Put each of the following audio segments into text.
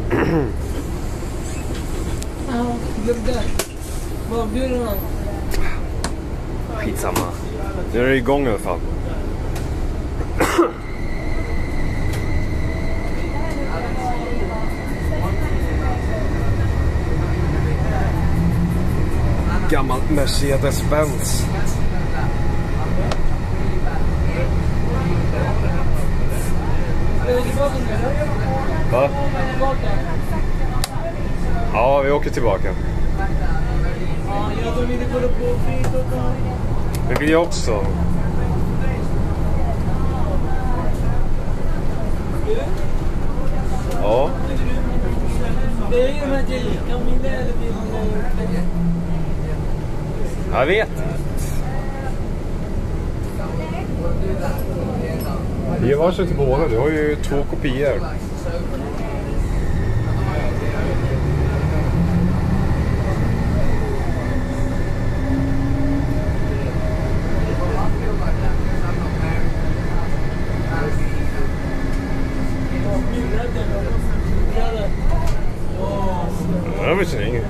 Ja, glömde. Vad blir det då? Skitsamma. Nu är det igång i alla fall. Gammal Mercedes-Benz. Va? Ja, vi åker tillbaka. Det vill jag också. Ja. Jag vet inte. Det var så till båda. Du har ju 2 kopior. Jag vet inte.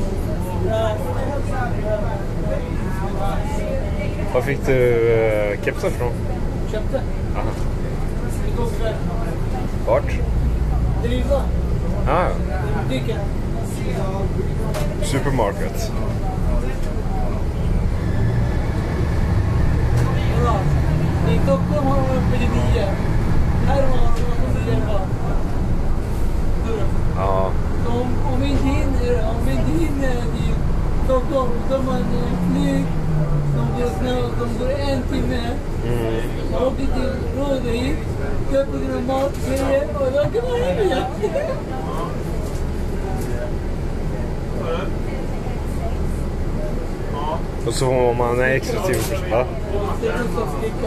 Var fick du kepsen från? Köpte. Aha. Vart? Driva. Ah, Dyka. supermarket. I Stockholm har de uppe i 9. Här har de 11. Ja. Om vi inte hinner till Stockholm, då tar man flyg som går 1 timme. Åker till Rådhus, köper dina matgrejer och då kan man hem igen. Och så får man en extra timme. Va? Det är så sticka.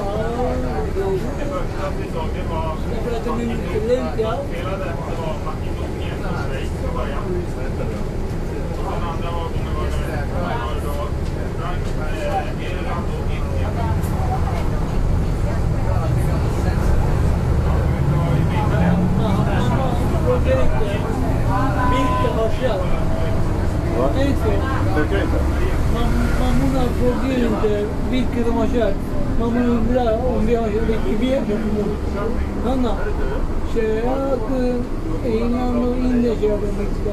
Därför att de är inte lugnt, ja. Mammorna frågar inte vilka de har kört. Mamma undrar om vi har kört vilka vi har kört. Hanna, kör jag England och Indien kör de mycket.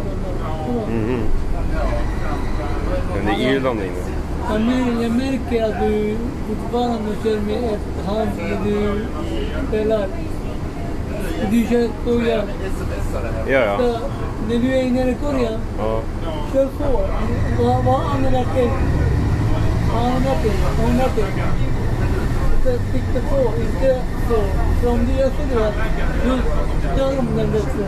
Men det är Irland inne. Jag märker att du fortfarande kör med ett hand när du spelar. Du kör skoja. Ja. Så, när du är nere i Korea, kör på. Vad använder du? Använder du? Sikta på, inte så. Så om du gör så då, du kör om den bättre.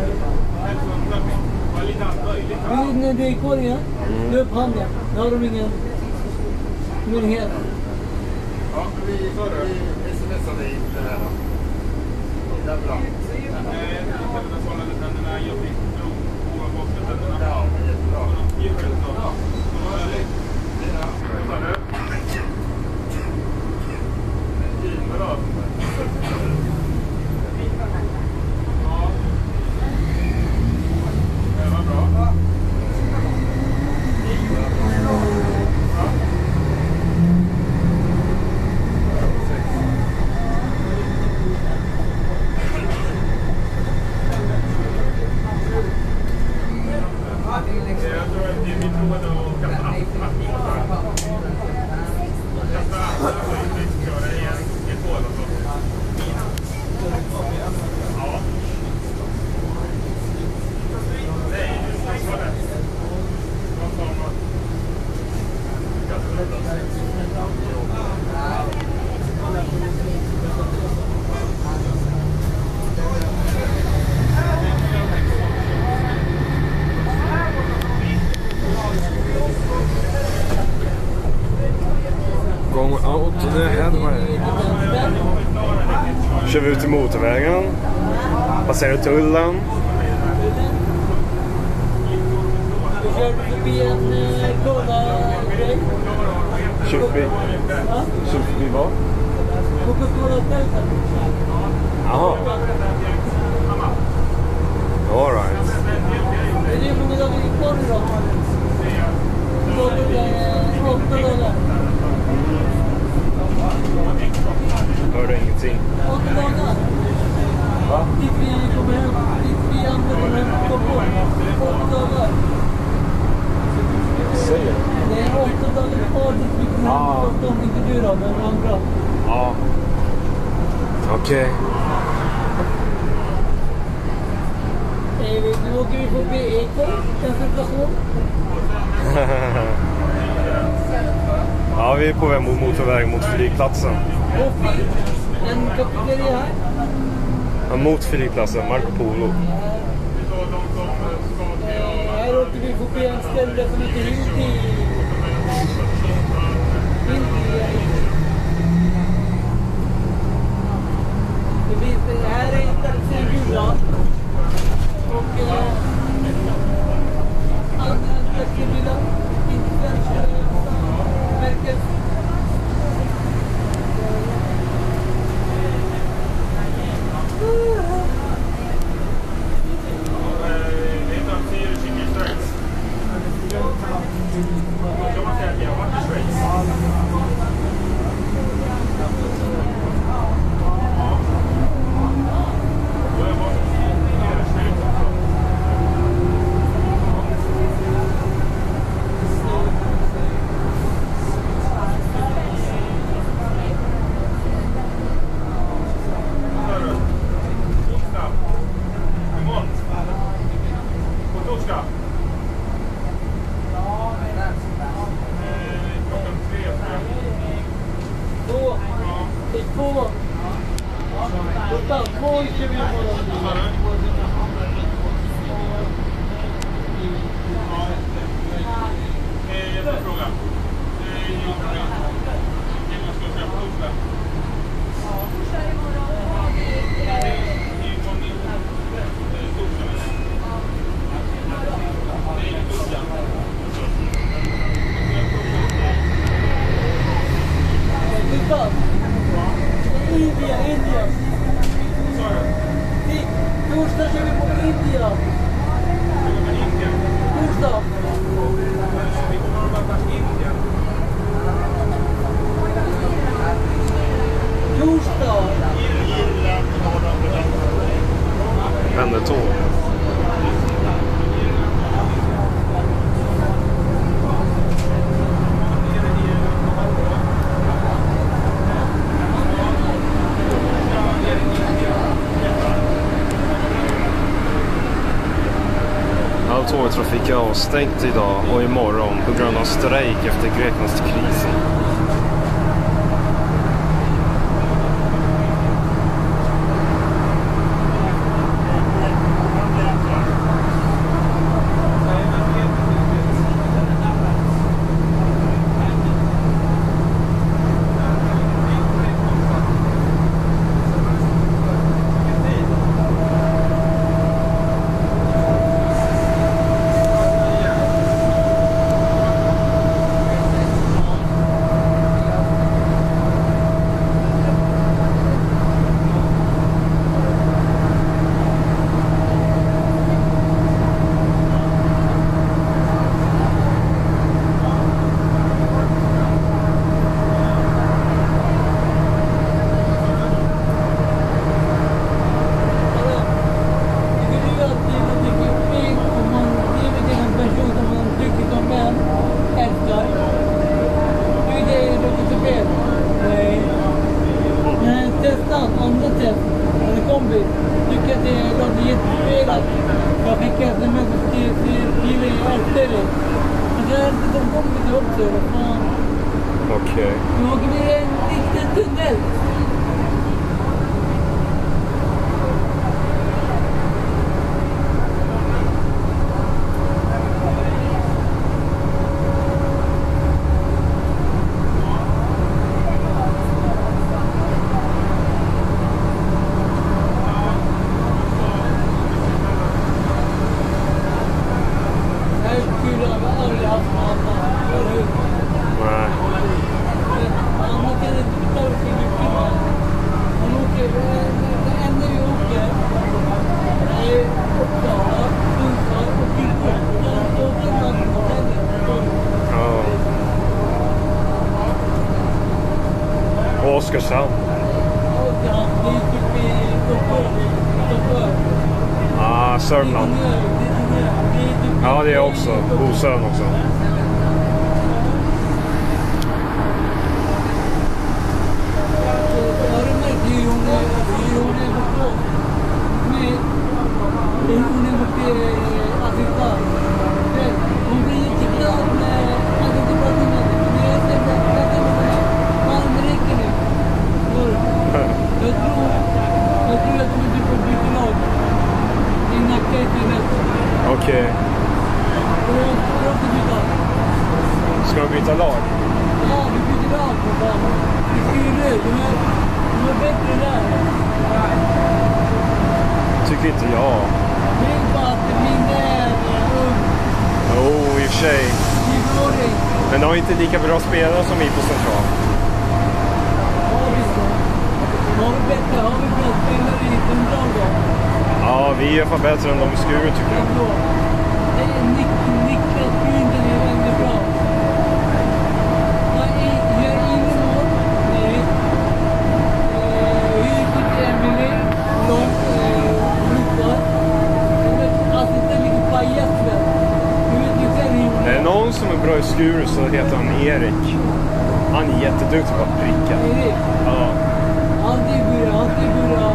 När du är i Korea, du upp handen. Då har de ingen möjlighet. Ja, vi smsade in det här då. Det är bra. Kör vi ut till motorvägen. Passerar tullen. Du kör förbi en cola-grej. Kör förbi vad? Coca-Cola-tälten. Jaha. All right. Det är hur många dagar vi kvar idag? Då är det 8 dagar. Hörde ingenting. 8 dagar. Va? Dit vi kommer hem. Dit vi använder hem. Kom på. 8 dagar. Säger du? Det är 8 dagar kvar dit vi kommer hem. De inte du då, men andra. Ja. Okej. Nu åker vi på BEK. Koncentration. Ja, vi är på väg mot motorväg mot flygplatsen. Och en kafeteria här. Ja, mot flygplatsen, Marco Polo. Här åker vi förbi en ställe som heter Hindi. Det här är en gula. Och andra taxibilar. Inte svenska märken. India. Torsdag kör vi på India. Torsdag. Vi kommer att vara i Indien. Torsdag. Pendeltåg. All tågtrafik är avstängt idag och imorgon på grund av strejk efter Greklandskrisen. Okej. Nu åker vi en liten tunnel. Här skulle jag aldrig haft någon. Nej. Annars kan det inte ta så mycket. Sörmland. Ja, det är också. Bosön också. Okej. Ska vi byta lag? Ja, vi byter lag på banan. Vi styr ut. De är bättre där. Tycker inte jag. Det är bara att min är ung. Jo, i och för sig. Men de har inte lika bra spelare som vi på central. Har vi så? Har vi bra spelare i central då? Ja, vi är fan bättre än de i Skuru tycker jag. Det är Niklas Bynten är väldigt bra. Gör ingen mål. Nej. Hyrsut Emily. Långt ropar. Alltså det är lite pajasväl. Du vet ju själv. Är det någon som är bra i Skuru så heter han Erik. Han är jätteduktig på att pricka. Erik? Ja. Alltid bra.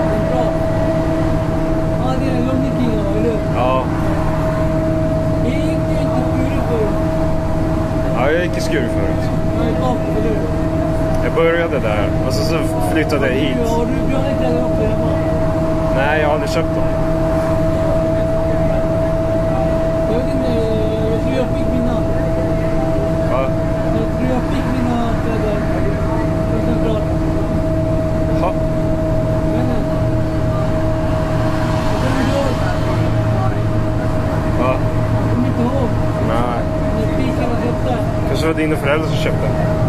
Han är en långking, eller? Ja. Det gick ju inte Skuru förut. Ja, jag gick i Skuru förut. Nej, varför, eller? Jag började där och så flyttade jag hit. Har du bra kläder också hemma? Nej, jag har aldrig köpt dem. Jag vet inte, jag tror jag fick mina. Va? Jag tror jag fick mina kläder. Från central. Ha. Jag vet inte. Jag kommer inte ihåg. Va? Jag kommer inte ihåg. Nej. När spikarna köpte. Kanske var dina föräldrar som köpte.